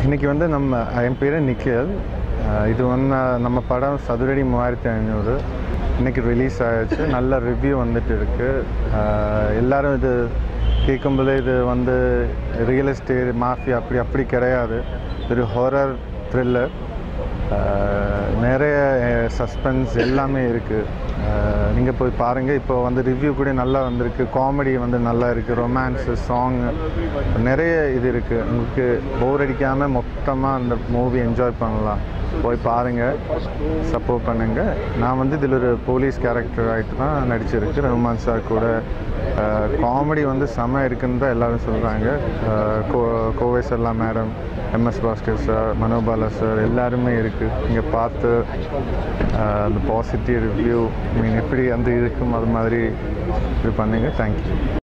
இன்றைக்கி வந்து என் பேர் நிக்கில். இது வந்து நம்ம படம் சதுரடி 3500 இன்றைக்கி ரிலீஸ் ஆகிடுச்சு. நல்ல ரிவ்யூ வந்துட்டு இருக்குது. எல்லோரும் இது கேட்கும்போது இது வந்து ரியல் எஸ்டேட் மாஃபியா அப்படி கிடையாது. ஒரு ஹாரர் த்ரில்லர், நிறைய சஸ்பென்ஸ் எல்லாமே இருக்குது. நீங்கள் போய் பாருங்கள். இப்போ வந்து ரிவ்யூ கூட நல்லா வந்திருக்கு. காமெடி வந்து நல்லா இருக்குது. ரொமான்ஸு, சாங்கு நிறைய இது இருக்குது. உங்களுக்கு போர் அடிக்காமல் மொத்தமாக அந்த மூவி என்ஜாய் பண்ணலாம். போய் பாருங்கள், சப்போர்ட் பண்ணுங்கள். நான் வந்து இதில் ஒரு போலீஸ் கேரக்டர் ஆகிட்டு தான் நடிச்சிருக்கு. ரொமான்ஸாக கூட காமெடி வந்து செம இருக்குன்னு தான் எல்லோரும் சொல்கிறாங்க. Kovai Sarala madam, MS Bhaskar sir, Manobala sir எல்லாருமே இருக்குது. நீங்கள் பார்த்து அந்த பாசிட்டிவ் ரிவ்யூ எப்படி அந்த இருக்கும் அது மாதிரி இது பண்ணுங்கள். தேங்க்யூ.